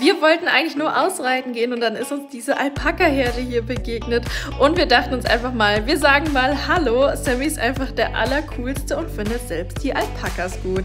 Wir wollten eigentlich nur ausreiten gehen und dann ist uns diese Alpaka-Herde hier begegnet. Und wir dachten uns einfach mal, wir sagen mal Hallo. Sammy ist einfach der Allercoolste und findet selbst die Alpakas gut.